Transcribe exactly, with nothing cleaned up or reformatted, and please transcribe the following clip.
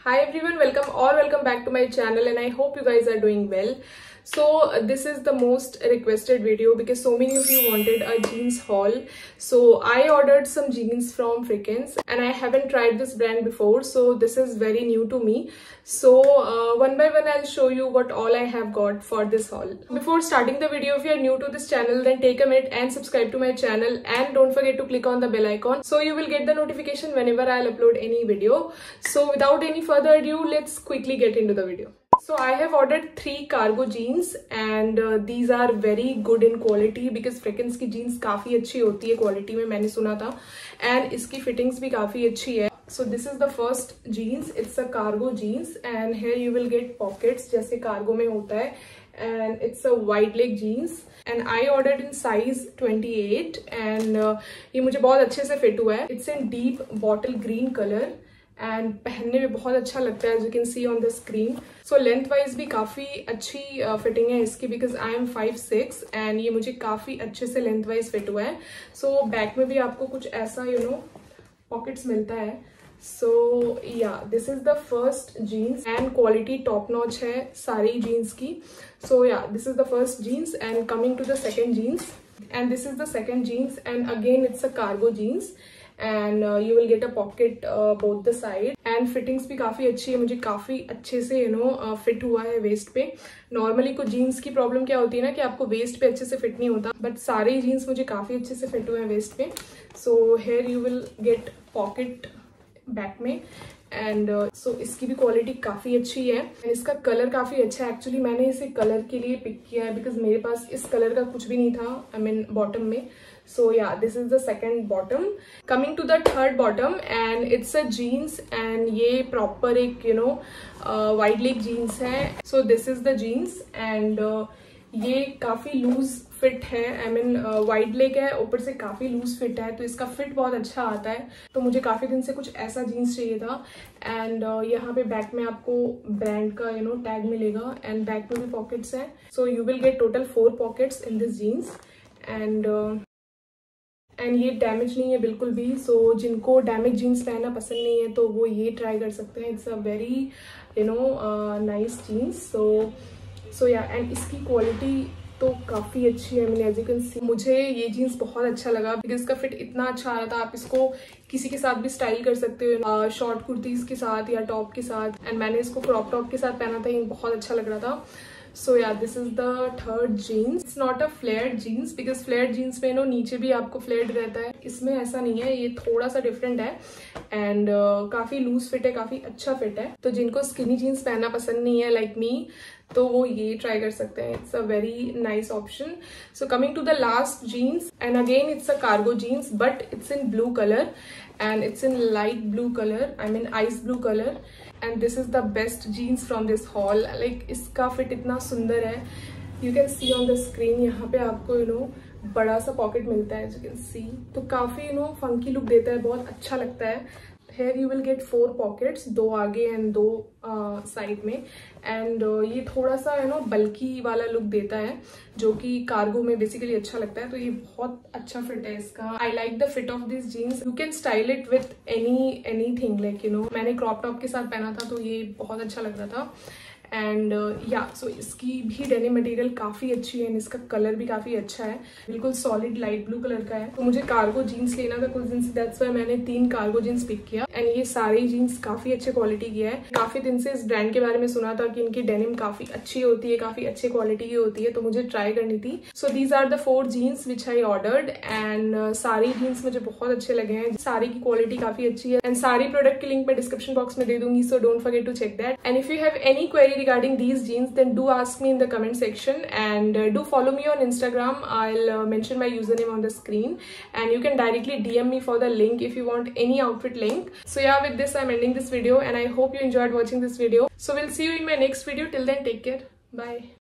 Hi everyone, welcome or welcome back to my channel and I hope you guys are doing well. So uh, this is the most requested video because so many of you wanted a jeans haul. So I ordered some jeans from Freakens and I haven't tried this brand before, so this is very new to me. So uh, one by one I'll show you what all I have got for this haul. Before starting the video, if you are new to this channel, then take a minute and subscribe to my channel and don't forget to click on the bell icon so you will get the notification whenever I'll upload any video. So without any further ado, let's quickly get into the video. So I have ordered three cargo jeans and uh, these are very good in quality because Freakens की jeans काफी अच्छी होती है quality में, मैंने सुना था, and इसकी fittings भी काफी अच्छी है. So this is the first jeans. It's a cargo jeans and here you will get pockets जैसे cargo में होता है, and it's a wide leg jeans and I ordered in size twenty-eight and uh, ये मुझे बहुत अच्छे से fit हुआ है. It's in deep bottle green color and पहनने में बहुत अच्छा लगता है, as you can see on the screen. So length wise भी काफ़ी अच्छी फिटिंग है इसकी because I am five six and ये मुझे काफ़ी अच्छे से लेंथ वाइज फिट हुआ है. सो बैक में भी आपको कुछ ऐसा यू नो पॉकेट्स मिलता है. So yeah this is the first jeans and quality top notch है सारी जीन्स की. So yeah this is the first jeans and coming to the second jeans and this is the second jeans and again it's a cargo jeans and uh, you will get a pocket uh, both the side and fittings भी काफ़ी अच्छी है, मुझे काफ़ी अच्छे से you know fit हुआ है वेस्ट पे. नॉर्मली कुछ जीन्स की प्रॉब्लम क्या होती है ना कि आपको वेस्ट पे अच्छे से फिट नहीं होता, बट सारे जीन्स मुझे काफ़ी अच्छे से फिट हुए हैं वेस्ट पे. So here you will get pocket back में एंड सो uh, so इसकी भी क्वालिटी काफ़ी अच्छी है. इसका कलर काफ़ी अच्छा है. एक्चुअली मैंने इसे कलर के लिए पिक किया है बिकॉज मेरे पास इस कलर का कुछ भी नहीं था आई मीन बॉटम में. So yeah, this is the second bottom. Coming to the third bottom and it's a jeans and ये proper एक you know uh, wide leg jeans है. So this is the jeans and uh, ये काफ़ी loose fit है. I mean uh, wide leg है, ऊपर से काफ़ी loose fit है, तो इसका fit बहुत अच्छा आता है. तो मुझे काफ़ी दिन से कुछ ऐसा jeans चाहिए था and uh, यहाँ पे बैक में आपको brand का you know tag मिलेगा and बैक में भी pockets है. So you will get total four pockets in this jeans and uh, and ये डैमेज नहीं है बिल्कुल भी. सो so, जिनको डैमेज जीन्स पहनना पसंद नहीं है तो वो ये ट्राई कर सकते हैं. It's a very you know nice jeans. So so yeah and इसकी क्वालिटी तो काफ़ी अच्छी है. मैंने एज यू कैन सी मुझे ये जीन्स बहुत अच्छा लगा बिकॉज इसका फिट इतना अच्छा आ रहा था. आप इसको किसी के साथ भी स्टाइल कर सकते हो, शॉर्ट कुर्तीज़ के साथ या टॉप के साथ. एंड मैंने इसको क्रॉप टॉप के साथ पहना था, ये बहुत अच्छा लग रहा था. So yeah, this is the third jeans. It's not a flared jeans because flared jeans में नो नीचे भी आपको flared रहता है, इसमें ऐसा नहीं है. ये थोड़ा सा different है and uh, काफ़ी loose fit है, काफ़ी अच्छा fit है. तो जिनको skinny jeans पहनना पसंद नहीं है like me, तो वो ये ट्राई कर सकते हैं. It's a very nice option. So coming to the last jeans and again it's a cargo jeans but it's in blue colour and it's in light blue color, I mean ice blue color, and this is the best jeans from this haul. like इसका fit इतना सुंदर है. you can see on the screen यहाँ पे आपको you know बड़ा सा pocket मिलता है, as you can see. तो काफ़ी you know funky look देता है, बहुत अच्छा लगता है. Here you will get four pockets, दो आगे एंड दो साइड में. एंड uh, ये थोड़ा सा यू नो बल्कि वाला लुक देता है जो कि कार्गो में बेसिकली अच्छा लगता है. तो ये बहुत अच्छा फिट है इसका. I like the fit of this jeans. You can style it with any anything like you know मैंने क्रॉप टॉप के साथ पहना था तो ये बहुत अच्छा लग रहा था. एंड या सो इसकी भी डेनिम मटेरियल काफ़ी अच्छी है एंड इसका कलर भी काफ़ी अच्छा है, बिल्कुल सॉलिड लाइट ब्लू कलर का है. तो मुझे कार्गो जीन्स लेना था कुछ दिन से, दैट्स व्हाई मैंने तीन कार्गो जीन्स पिक किया एंड ये सारे जीन्स काफ़ी अच्छे क्वालिटी की है. काफ़ी दिन से इस ब्रांड के बारे में सुना था कि इनकी डेनिम काफ़ी अच्छी होती है, काफ़ी अच्छे क्वालिटी की होती है, तो मुझे ट्राई करनी थी. So these are the four jeans which I ordered and सारी जीन्स मुझे बहुत अच्छे लगे हैं. सारी की क्वालिटी काफ़ी अच्छी है एंड सारी प्रोडक्ट की लिंक मैं डिस्क्रिप्शन बॉक्स में दे दूंगी. So don't forget to check that. And if you have any query regarding these jeans then do ask me in the comment section and uh, do follow me on Instagram. I'll uh, mention my username on the screen and you can directly D M me for the link if you want any outfit link. So yeah, with this I'm ending this video and I hope you enjoyed watching this video. So we'll see you in my next video. Till then, take care. Bye.